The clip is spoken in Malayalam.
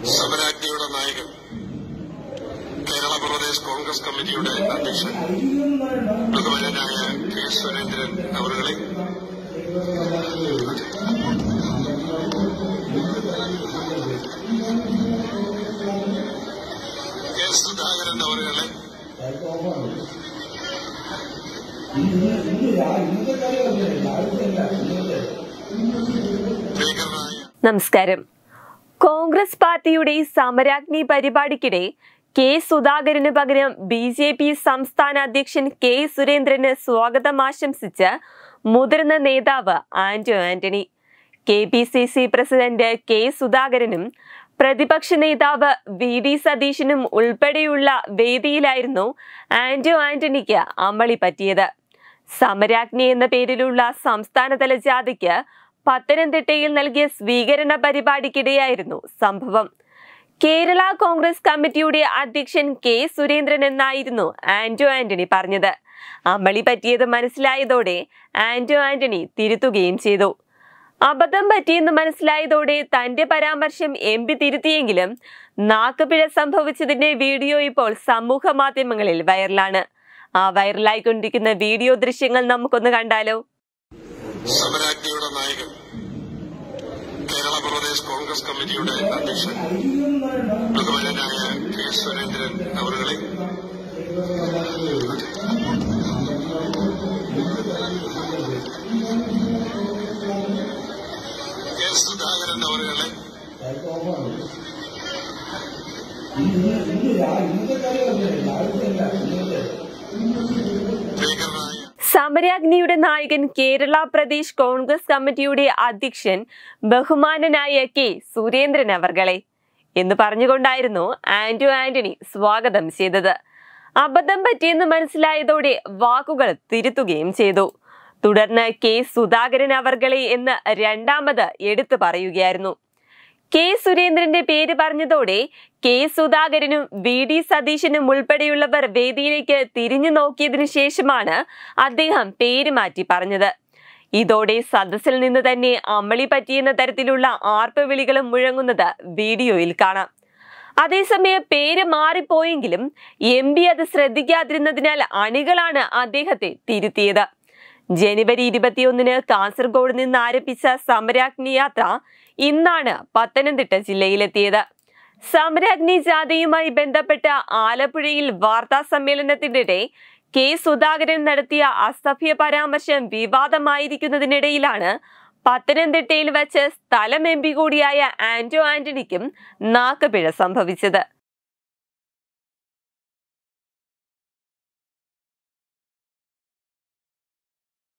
സമരാജ്ഞിയുടെ നായകൻ കേരള പ്രദേശ് കോൺഗ്രസ് കമ്മിറ്റിയുടെ അധ്യക്ഷൻ ബഹുമാനനായ കെ സുരേന്ദ്രൻ അവരുടെ കെ സുധാകരൻ അവരുടെ നമസ്കാരം. കോൺഗ്രസ് പാർട്ടിയുടെ സമരാഗ്നി പരിപാടിക്കിടെ കെ സുധാകരന് പകരം BJP സംസ്ഥാന അധ്യക്ഷൻ കെ സുരേന്ദ്രന് സ്വാഗതം ആശംസിച്ച് മുതിർന്ന നേതാവ് ആന്റോ ആന്റണി. KPCC പ്രസിഡന്റ് കെ സുധാകരനും പ്രതിപക്ഷ നേതാവ് VD സതീശനും ഉൾപ്പെടെയുള്ള വേദിയിലായിരുന്നു ആന്റോ ആന്റണിക്ക് അമളി പറ്റിയത്. സമരാഗ്നി എന്ന പേരിലുള്ള സംസ്ഥാനതല ജാഥയ്ക്ക് പത്തനംതിട്ടയിൽ നൽകിയ സ്വീകരണ പരിപാടിക്കിടെയായിരുന്നു സംഭവം. കേരള കോൺഗ്രസ് കമ്മിറ്റിയുടെ അധ്യക്ഷൻ കെ സുരേന്ദ്രൻ എന്നായിരുന്നു ആന്റോ ആന്റണി പറഞ്ഞത്. അമളി പറ്റിയത് മനസ്സിലായതോടെ ആന്റോ ആന്റണി തിരുത്തുകയും ചെയ്തു. അബദ്ധം പറ്റിയെന്ന് മനസ്സിലായതോടെ തന്റെ പരാമർശം MP തിരുത്തിയെങ്കിലും നാക്കുപിഴ സംഭവിച്ചതിന്റെ വീഡിയോ ഇപ്പോൾ സമൂഹ മാധ്യമങ്ങളിൽ വൈറലാണ്. ആ വൈറലായിക്കൊണ്ടിരിക്കുന്ന വീഡിയോ ദൃശ്യങ്ങൾ നമുക്കൊന്ന് കണ്ടാലോ. സമരാജ്ഞിയുടെ നായകൻ കേരള പ്രദേശ് കോൺഗ്രസ് കമ്മിറ്റിയുടെ അധ്യക്ഷൻ ബഹുമാനനായ കെ സുരേന്ദ്രൻ അവരുടെ കെ സുധാകരൻ അവരുടെ സമരാഗ്നിയുടെ നായകൻ കേരള പ്രദേശ് കോൺഗ്രസ് കമ്മിറ്റിയുടെ അധ്യക്ഷൻ ബഹുമാനനായ കെ സുരേന്ദ്രൻ അവർകളെ എന്ന് പറഞ്ഞുകൊണ്ടായിരുന്നു ആന്റോ ആന്റണി സ്വാഗതം ചെയ്തത്. അബദ്ധം പറ്റിയെന്ന് മനസ്സിലായതോടെ വാക്കുകൾ തിരുത്തുകയും ചെയ്തു. തുടർന്ന് കെ സുധാകരൻ അവർകളെ എന്ന് രണ്ടാമത് എടുത്തു പറയുകയായിരുന്നു. കെ സുരേന്ദ്രന്റെ പേര് പറഞ്ഞതോടെ കെ സുധാകരനും VD സതീശനും ഉൾപ്പെടെയുള്ളവർ വേദിയിലേക്ക് തിരിഞ്ഞു നോക്കിയതിനു ശേഷമാണ് അദ്ദേഹം പേര് മാറ്റി പറഞ്ഞത്. ഇതോടെ സദസ്സിൽ നിന്ന് തന്നെ അമളി പറ്റിയെന്ന തരത്തിലുള്ള ആർപ്പുവിളികളും മുഴങ്ങുന്നത് വീഡിയോയിൽ കാണാം. അതേസമയം പേര് മാറിപ്പോയെങ്കിലും MP അത് ശ്രദ്ധിക്കാതിരുന്നതിനാൽ അണികളാണ് അദ്ദേഹത്തെ തിരുത്തിയത്. ജനുവരി 21-ന് കാസർഗോഡ് നിന്ന് ആരംഭിച്ച സമരാഗ്നി യാത്ര ഇന്നാണ് പത്തനംതിട്ട ജില്ലയിലെത്തിയത്. സമരാഗ്നി ജാഥയുമായി ബന്ധപ്പെട്ട ആലപ്പുഴയിൽ വാർത്താ സമ്മേളനത്തിനിടെ കെ സുധാകരൻ നടത്തിയ അസഭ്യ പരാമർശം വിവാദമായിരിക്കുന്നതിനിടയിലാണ് പത്തനംതിട്ടയിൽ വച്ച് സ്ഥലം MP കൂടിയായ ആന്റോ ആന്റണിക്കും നാക്കുപിഴ സംഭവിച്ചത്.